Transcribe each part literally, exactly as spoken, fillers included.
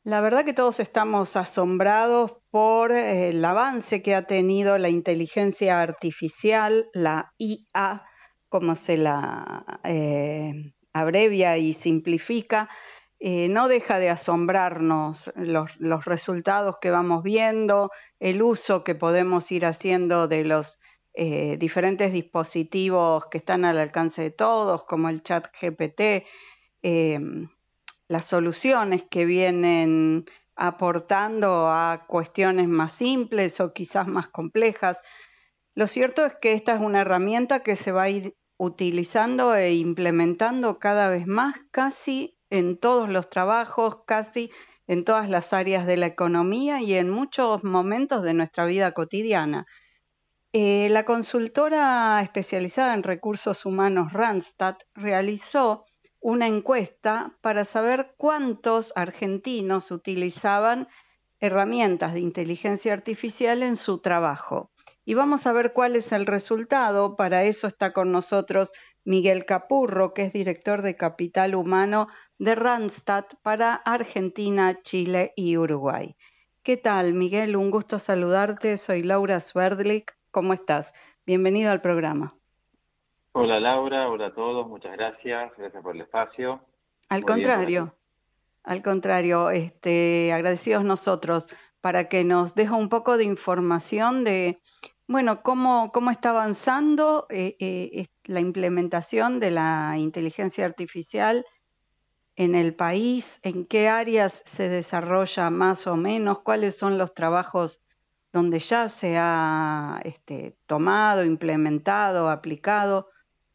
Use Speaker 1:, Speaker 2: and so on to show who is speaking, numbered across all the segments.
Speaker 1: La verdad que todos estamos asombrados por eh, el avance que ha tenido la inteligencia artificial, la I A, como se la eh, abrevia y simplifica. Eh, no deja de asombrarnos los, los resultados que vamos viendo, el uso que podemos ir haciendo de los eh, diferentes dispositivos que están al alcance de todos, como el chat G P T. Eh, las soluciones que vienen aportando a cuestiones más simples o quizás más complejas. Lo cierto es que esta es una herramienta que se va a ir utilizando e implementando cada vez más, casi en todos los trabajos, casi en todas las áreas de la economía y en muchos momentos de nuestra vida cotidiana. Eh, la consultora especializada en recursos humanos Randstad realizó una encuesta para saber cuántos argentinos utilizaban herramientas de inteligencia artificial en su trabajo. Y vamos a ver cuál es el resultado. Para eso está con nosotros Miguel Capurro, que es director de Capital Humano de Randstad para Argentina, Chile y Uruguay. ¿Qué tal, Miguel? Un gusto saludarte. Soy Laura Sverdlik. ¿Cómo estás? Bienvenido al programa.
Speaker 2: Hola Laura, hola a todos, muchas gracias, gracias por el espacio.
Speaker 1: Al
Speaker 2: Muy bien por aquí.
Speaker 1: contrario, al contrario, este, agradecidos nosotros para que nos deje un poco de información de, bueno, cómo, cómo está avanzando eh, eh, la implementación de la inteligencia artificial en el país, en qué áreas se desarrolla más o menos, cuáles son los trabajos donde ya se ha este, tomado, implementado, aplicado.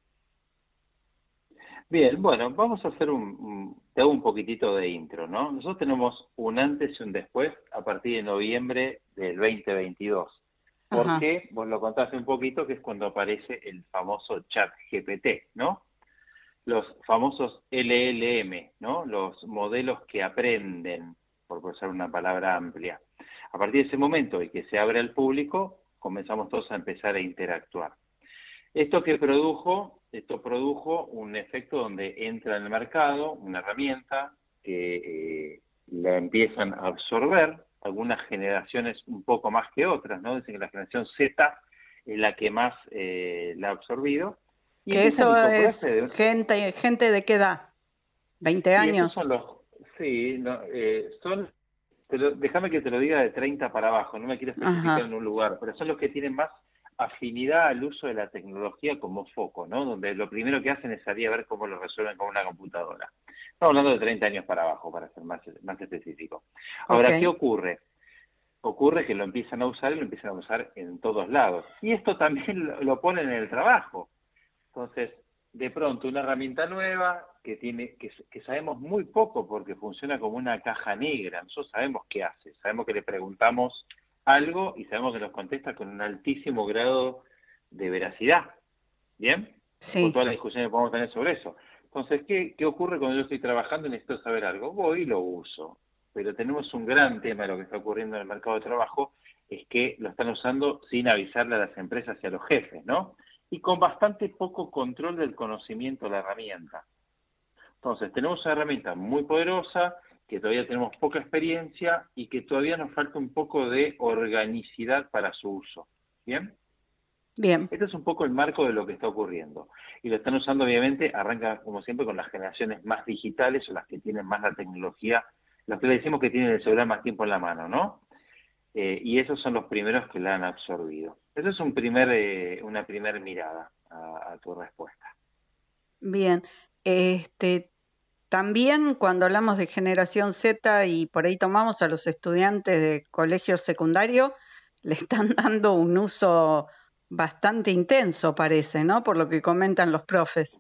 Speaker 2: Bien, bueno, vamos a hacer un, un- te hago un poquitito de intro, ¿no? Nosotros tenemos un antes y un después a partir de noviembre del dos mil veintidós. ¿Por
Speaker 1: Ajá.
Speaker 2: qué? Vos lo contaste un poquito, que es cuando aparece el famoso chat G P T, ¿no? Los famosos L L M, ¿no? Los modelos que aprenden, por usar una palabra amplia. A partir de ese momento y que se abre al público, comenzamos todos a empezar a interactuar. Esto que produjo, esto produjo un efecto donde entra en el mercado una herramienta que eh, la empiezan a absorber, algunas generaciones un poco más que otras, ¿no? Dicen que la generación Z es la que más eh, la ha absorbido, y
Speaker 1: Que
Speaker 2: empiezan a
Speaker 1: eso es
Speaker 2: incorporarse, de,
Speaker 1: gente, gente de qué edad, veinte
Speaker 2: y estos
Speaker 1: años.
Speaker 2: son los, sí, no, eh, son, te lo- déjame que te lo diga de treinta para abajo, no me quiero especificar en
Speaker 1: Ajá,
Speaker 2: un lugar, pero son los que tienen más afinidad al uso de la tecnología como foco, ¿no? Donde lo primero que hacen es salir a ver cómo lo resuelven con una computadora. Estamos hablando de treinta años para abajo, para ser más, más específico.
Speaker 1: ok.
Speaker 2: Ahora, ¿qué ocurre? Ocurre que lo empiezan a usar y lo empiezan a usar en todos lados. Y esto también lo, lo ponen en el trabajo. Entonces, de pronto, una herramienta nueva que tiene que, que sabemos muy poco porque funciona como una caja negra. Nosotros sabemos qué hace, sabemos que le preguntamos algo y sabemos que nos contesta con un altísimo grado de veracidad. ¿Bien? Por
Speaker 1: Sí,
Speaker 2: toda la discusión que podemos tener sobre eso. Entonces, ¿qué, ¿qué ocurre cuando yo estoy trabajando y necesito saber algo? Voy y lo uso. Pero tenemos un gran tema de lo que está ocurriendo en el mercado de trabajo, es que lo están usando sin avisarle a las empresas y a los jefes, ¿no? Y con bastante poco control del conocimiento de la herramienta. Entonces, tenemos una herramienta muy poderosa, que todavía tenemos poca experiencia y que todavía nos falta un poco de organicidad para su uso. ¿Bien?
Speaker 1: bien.
Speaker 2: Este es un poco el marco de lo que está ocurriendo. Y lo están usando, obviamente, arranca como siempre con las generaciones más digitales o las que tienen más la tecnología, los que le decimos que tienen el celular más tiempo en la mano, ¿no? Eh, y esos son los primeros que la han absorbido. Eso es un primer, eh, una primera mirada a, a tu respuesta.
Speaker 1: Bien. Este, también cuando hablamos de generación Z y por ahí tomamos a los estudiantes de colegio secundario, le están dando un uso bastante intenso, parece, ¿no? Por lo que comentan los profes.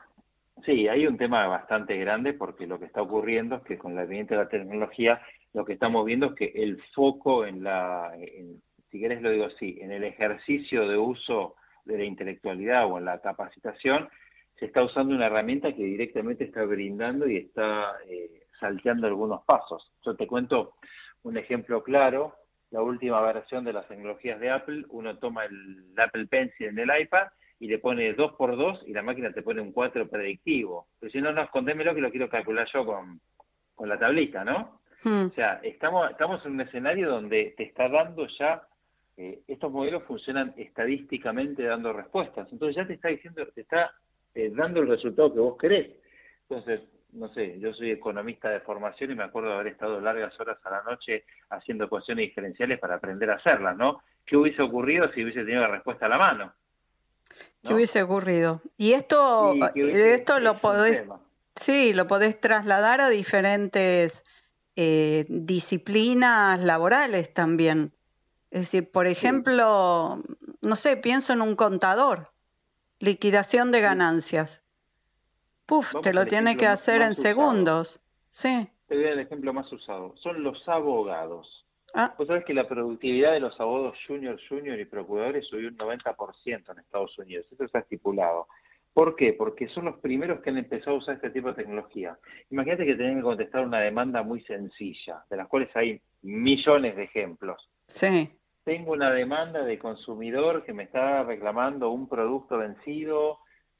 Speaker 2: Sí, hay un tema bastante grande porque lo que está ocurriendo es que con la advento de la tecnología lo que estamos viendo es que el foco en la, en, si querés lo digo así, en el ejercicio de uso de la intelectualidad o en la capacitación, se está usando una herramienta que directamente está brindando y está eh, salteando algunos pasos. Yo te cuento un ejemplo claro, la última versión de las tecnologías de Apple, uno toma el Apple Pencil en el iPad y le pone dos por dos y la máquina te pone un cuatro predictivo. Pero si no, no, escondémelo que lo quiero calcular yo con, con la tablita, ¿no?
Speaker 1: Mm.
Speaker 2: O sea, estamos, estamos en un escenario donde te está dando ya, eh, estos modelos funcionan estadísticamente dando respuestas. Entonces ya te está diciendo, te está eh, dando el resultado que vos querés. Entonces, no sé, yo soy economista de formación y me acuerdo de haber estado largas horas a la noche haciendo ecuaciones diferenciales para aprender a hacerlas, ¿no? ¿Qué hubiese ocurrido si hubiese tenido la respuesta a la mano?
Speaker 1: ¿Qué
Speaker 2: ¿No?
Speaker 1: hubiese ocurrido? Y esto,
Speaker 2: Y que hubiese,
Speaker 1: esto lo
Speaker 2: es un
Speaker 1: podés,
Speaker 2: tema.
Speaker 1: sí, lo podés trasladar a diferentes eh, disciplinas laborales también. Es decir, por
Speaker 2: Sí,
Speaker 1: ejemplo, no sé, pienso en un contador, liquidación de
Speaker 2: sí.
Speaker 1: ganancias. Puf, te
Speaker 2: Vamos
Speaker 1: lo
Speaker 2: al
Speaker 1: tiene
Speaker 2: ejemplo
Speaker 1: que
Speaker 2: m-
Speaker 1: hacer en
Speaker 2: más usado.
Speaker 1: segundos. Sí.
Speaker 2: Te doy el ejemplo más usado. Son los abogados.
Speaker 1: Ah,
Speaker 2: Vos sabés que la productividad de los abogados junior, junior y procuradores subió un noventa por ciento en Estados Unidos. Eso está estipulado. ¿Por qué? Porque son los primeros que han empezado a usar este tipo de tecnología. Imagínate que tienen que contestar una demanda muy sencilla, de las cuales hay millones de ejemplos.
Speaker 1: sí.
Speaker 2: Tengo una demanda de consumidor que me está reclamando un producto vencido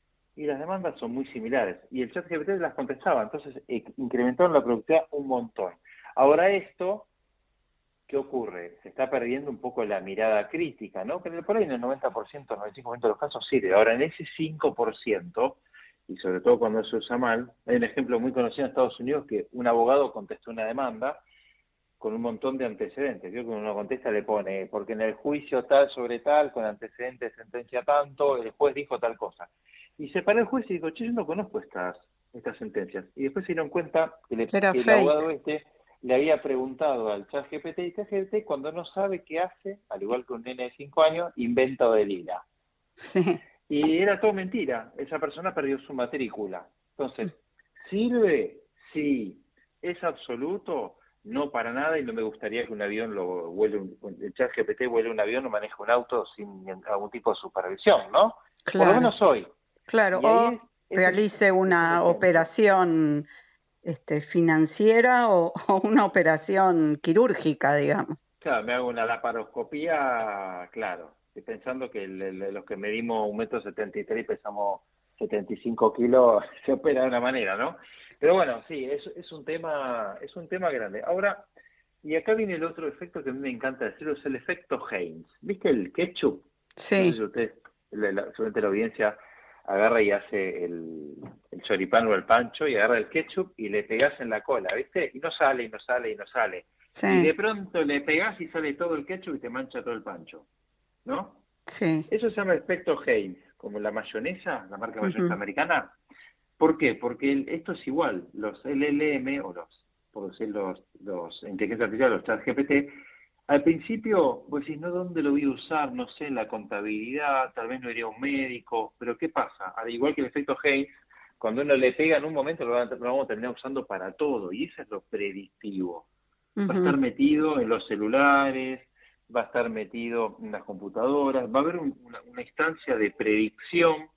Speaker 2: y las demandas son muy similares. Y el chat G P T las contestaba, entonces eh, incrementaron la productividad un montón. Ahora esto, ¿qué ocurre? Se está perdiendo un poco la mirada crítica, ¿no? Pero por ahí en el noventa por ciento, noventa y cinco por ciento de los casos sirve. Ahora en ese cinco por ciento, y sobre todo cuando se usa mal, hay un ejemplo muy conocido en Estados Unidos que un abogado contestó una demanda con un montón de antecedentes. Yo cuando uno contesta le pone, porque en el juicio tal sobre tal, con antecedentes sentencia tanto, el juez dijo tal cosa. Y se paró el juez y dijo, che, yo no conozco estas, estas sentencias. Y después se dieron cuenta que, le-
Speaker 1: Que era
Speaker 2: que el
Speaker 1: fake.
Speaker 2: abogado este le había preguntado al chat G P T, y chat G P T cuando no sabe qué hace, al igual que un nene de cinco años, inventa o delira.
Speaker 1: Sí.
Speaker 2: Y era todo mentira, esa persona perdió su matrícula. Entonces, ¿sirve? Sí. ¿Es absoluto? No para nada, y no me gustaría que un avión lo vuele, un, el chat G P T vuele un avión o maneje un auto sin algún tipo de supervisión, ¿no? Por lo
Speaker 1: Claro,
Speaker 2: menos hoy.
Speaker 1: claro.
Speaker 2: Y ahí
Speaker 1: O
Speaker 2: es, ese es,
Speaker 1: realice
Speaker 2: es un
Speaker 1: una
Speaker 2: ejemplo.
Speaker 1: operación este, financiera o, o una operación quirúrgica, digamos.
Speaker 2: Claro, me hago una laparoscopía, claro. Estoy pensando que el- el- los que medimos un metro setenta y tres y pesamos setenta y cinco kilos se opera de una manera, ¿no? Pero bueno, sí, es, es un tema, es un tema grande. Ahora, y acá viene el otro efecto que a mí me encanta decirlo, es el efecto Heinz. ¿Viste el ketchup? No sé si
Speaker 1: Sí,
Speaker 2: ustedes, la, la- seguramente la audiencia agarra y hace el, el choripán o el pancho y agarra el ketchup y le pegás en la cola, ¿viste? Y no sale, y no sale, y no sale. Y de
Speaker 1: sí,
Speaker 2: pronto le pegás y sale todo el ketchup y te mancha todo el pancho, ¿no?
Speaker 1: sí.
Speaker 2: Eso se llama efecto Heinz, como la mayonesa, la marca mayonesa
Speaker 1: Ujú.
Speaker 2: americana. ¿Por qué? Porque el- esto es igual, los L L M o los, por decir los, los inteligencia artificial, los chat G P T, al principio, vos decís, no, ¿dónde lo voy a usar? No sé, en la contabilidad, tal vez no iría a un médico, pero ¿qué pasa? Al igual que el efecto Heinz, cuando uno le pega en un momento lo, va- lo vamos a terminar usando para todo, y eso es lo predictivo. Va a estar
Speaker 1: Ujú.
Speaker 2: metido en los celulares, va a estar metido en las computadoras, va a haber un- una, una instancia de predicción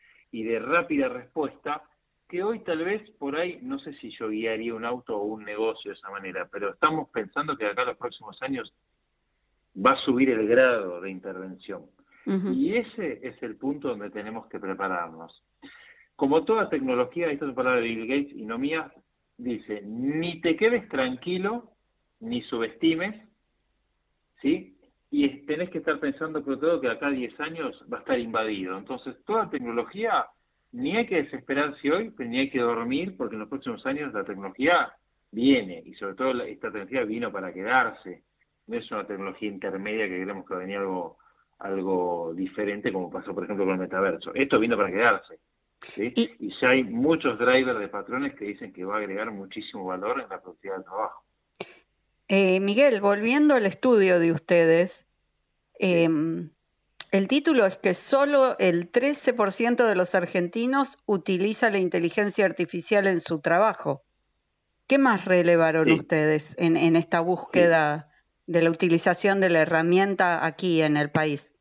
Speaker 2: y de rápida respuesta que hoy tal vez por ahí, no sé si yo guiaría un auto o un negocio de esa manera, pero estamos pensando que de acá a los próximos años va a subir el grado de intervención.
Speaker 1: Ujú.
Speaker 2: Y ese es el punto donde tenemos que prepararnos. Como toda tecnología, esta es una palabra de Bill Gates y no mía, dice, ni te quedes tranquilo, ni subestimes, ¿sí? Y tenés que estar pensando, por todo, que acá a diez años va a estar invadido. Entonces, toda tecnología, ni hay que desesperarse hoy, pero ni hay que dormir, porque en los próximos años la tecnología viene, y sobre todo esta tecnología vino para quedarse. No es una tecnología intermedia que creemos que va a venir algo, algo diferente, como pasó, por ejemplo, con el metaverso. Esto vino para quedarse, ¿sí?
Speaker 1: Y
Speaker 2: Y ya hay muchos drivers de patrones que dicen que va a agregar muchísimo valor en la productividad del trabajo.
Speaker 1: eh, Miguel, volviendo al estudio de ustedes,
Speaker 2: ¿Sí?
Speaker 1: em, el título es que solo el trece por ciento de los argentinos utiliza la inteligencia artificial en su trabajo. ¿Qué más relevaron
Speaker 2: Sí,
Speaker 1: ustedes en, en esta
Speaker 2: sí.
Speaker 1: búsqueda de la utilización de la herramienta aquí en el país?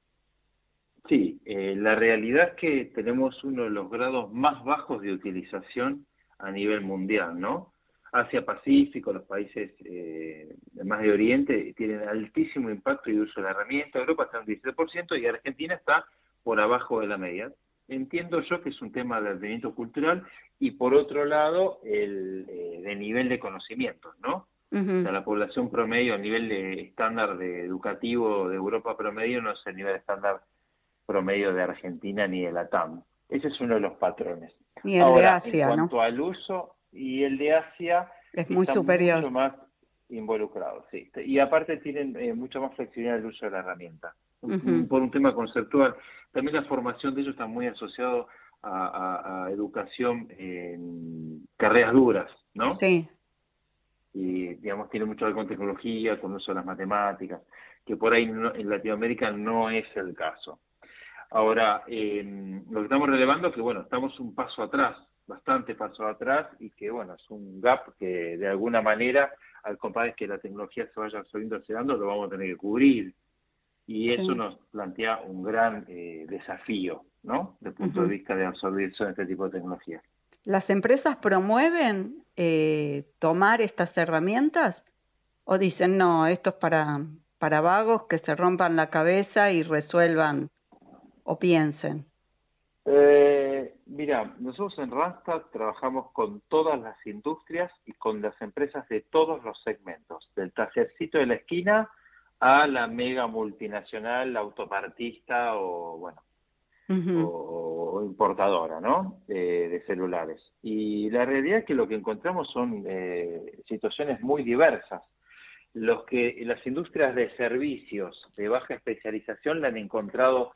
Speaker 2: Sí, eh, la realidad es que tenemos uno de los grados más bajos de utilización a nivel mundial, ¿no? Asia-Pacífico, los países eh, más de Oriente tienen altísimo impacto y uso de la herramienta. Europa está en un diecisiete por ciento y Argentina está por abajo de la media. Entiendo yo que es un tema de rendimiento cultural y por otro lado el eh, de nivel de conocimientos, ¿no? O sea, la población promedio, el nivel de estándar de educativo de Europa promedio no es el nivel estándar promedio de Argentina ni de la T A M. Ese es uno de los patrones.
Speaker 1: Y el de
Speaker 2: Ahora, en
Speaker 1: Asia, ¿no?
Speaker 2: cuanto al uso, y el de Asia
Speaker 1: Es muy
Speaker 2: está
Speaker 1: superior.
Speaker 2: mucho más involucrado, sí. Y aparte tienen eh, mucha más flexibilidad en el uso de la herramienta.
Speaker 1: Uh-huh.
Speaker 2: Por un tema conceptual. También la formación de ellos está muy asociado a, a, a educación en carreras duras, ¿no?
Speaker 1: Sí.
Speaker 2: Y, digamos, tiene mucho que ver con tecnología, con uso de las matemáticas, que por ahí no, en Latinoamérica no es el caso. Ahora, eh, lo que estamos relevando es que, bueno, estamos un paso atrás, bastante paso atrás, y que, bueno, es un gap que de alguna manera, al compadre que la tecnología se vaya absorbiendo, acelerando, lo vamos a tener que cubrir. Y eso
Speaker 1: Sí.
Speaker 2: nos plantea un gran eh, desafío, ¿no? Desde el punto
Speaker 1: Uh-huh.
Speaker 2: de vista de absorción de este tipo de tecnologías.
Speaker 1: ¿Las empresas promueven eh, tomar estas herramientas o dicen, no, esto es para, para vagos que se rompan la cabeza y resuelvan o piensen?
Speaker 2: Eh, mira, nosotros en Randstad trabajamos con todas las industrias y con las empresas de todos los segmentos, del tallercito de la esquina a la mega multinacional autopartista o, bueno,
Speaker 1: Uh-huh.
Speaker 2: o, o importadora, ¿no? De, de celulares. Y la realidad es que lo que encontramos son eh, situaciones muy diversas. Los que las industrias de servicios de baja especialización le han encontrado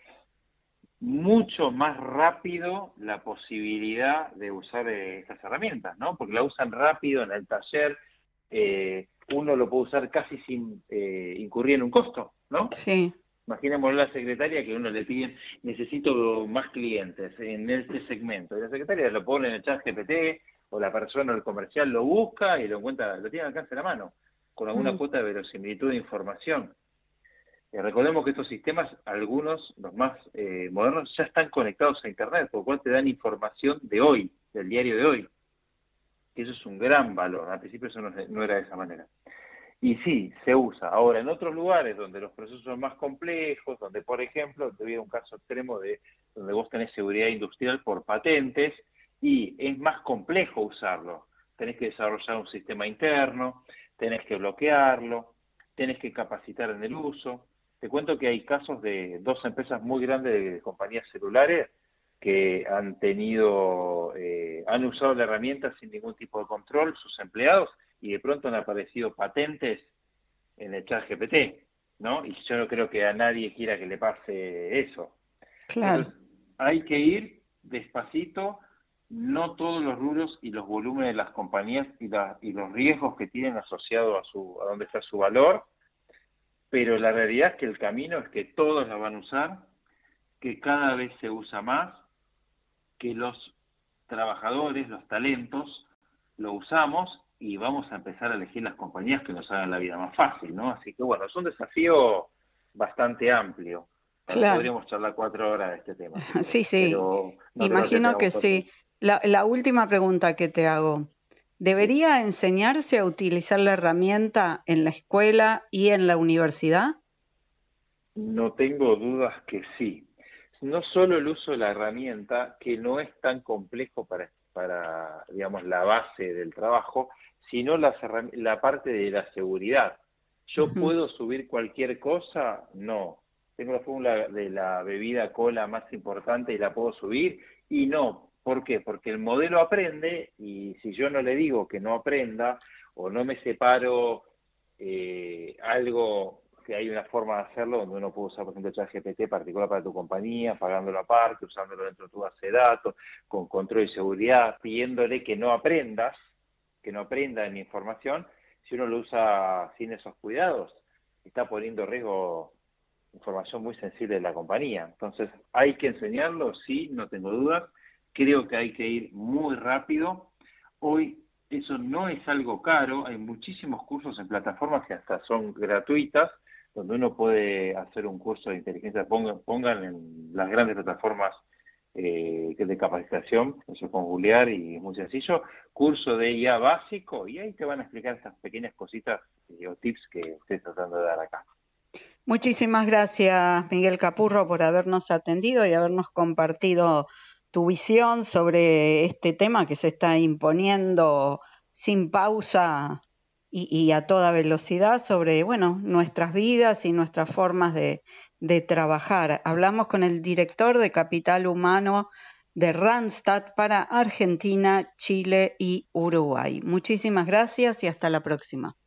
Speaker 2: mucho más rápido la posibilidad de usar eh, estas herramientas, ¿no? Porque la usan rápido en el taller, eh, uno lo puede usar casi sin eh, incurrir en un costo, ¿no?
Speaker 1: Sí.
Speaker 2: Imaginemos la secretaria que uno le pide, necesito más clientes en este segmento. Y la secretaria lo pone en el chat G P T, o la persona del comercial lo busca y lo encuentra, lo tiene al alcance de la mano, con alguna
Speaker 1: Uh-huh.
Speaker 2: cuota de verosimilitud de información. Eh, recordemos que estos sistemas, algunos, los más eh, modernos, ya están conectados a Internet, por lo cual te dan información de hoy, del diario de hoy. Y eso es un gran valor. Al principio eso no, no era de esa manera. Y sí, se usa. Ahora, en otros lugares donde los procesos son más complejos, donde, por ejemplo, te voy a un caso extremo de donde vos tenés seguridad industrial por patentes y es más complejo usarlo. Tenés que desarrollar un sistema interno, tenés que bloquearlo, tenés que capacitar en el uso. Te cuento que hay casos de dos empresas muy grandes de compañías celulares que han tenido, eh, han usado la herramienta sin ningún tipo de control, sus empleados, y de pronto han aparecido patentes en el chat G P T, ¿no? Y yo no creo que a nadie quiera que le pase eso.
Speaker 1: Claro.
Speaker 2: Entonces, hay que ir despacito, no todos los rubros y los volúmenes de las compañías y, la, y los riesgos que tienen asociados a, su, a dónde está su valor, pero la realidad es que el camino es que todos la van a usar, que cada vez se usa más, que los trabajadores, los talentos, lo usamos y vamos a empezar a elegir las compañías que nos hagan la vida más fácil, ¿no? Así que bueno, es un desafío bastante amplio. Ahora
Speaker 1: Claro.
Speaker 2: podríamos charlar cuatro horas de este tema, si
Speaker 1: Sí,
Speaker 2: querés,
Speaker 1: sí.
Speaker 2: pero no creo que
Speaker 1: Imagino que
Speaker 2: tengamos cuatro
Speaker 1: sí.
Speaker 2: horas.
Speaker 1: La, la última pregunta que te hago.
Speaker 2: Sí.
Speaker 1: ¿Debería enseñarse a utilizar la herramienta en la escuela y en la universidad?
Speaker 2: No tengo dudas que sí. No solo el uso de la herramienta, que no es tan complejo para, para digamos, la base del trabajo, sino las la parte de la seguridad. ¿Yo
Speaker 1: Uh-huh.
Speaker 2: puedo subir cualquier cosa? No. Tengo la fórmula de la bebida cola más importante y la puedo subir, y no. ¿Por qué? Porque el modelo aprende, y si yo no le digo que no aprenda, o no me separo eh, algo, que hay una forma de hacerlo donde uno puede usar, por ejemplo, ChatGPT particular para tu compañía, pagándolo aparte, usándolo dentro de tu base de datos, con control y seguridad, pidiéndole que no aprendas, que no aprenda en información. Si uno lo usa sin esos cuidados, está poniendo en riesgo información muy sensible de la compañía. Entonces, ¿hay que enseñarlo? Sí, no tengo dudas. Creo que hay que ir muy rápido. Hoy eso no es algo caro, hay muchísimos cursos en plataformas que hasta son gratuitas, donde uno puede hacer un curso de inteligencia, pongan, pongan en las grandes plataformas eh, de capacitación, eso con googlear y es muy sencillo, curso de I A básico, y ahí te van a explicar estas pequeñas cositas eh, o tips que estoy tratando de dar acá.
Speaker 1: Muchísimas gracias, Miguel Capurro, por habernos atendido y habernos compartido tu visión sobre este tema que se está imponiendo sin pausa y, y a toda velocidad sobre, bueno, nuestras vidas y nuestras formas de, de trabajar. Hablamos con el director de Capital Humano de Randstad para Argentina, Chile y Uruguay. Muchísimas gracias y hasta la próxima.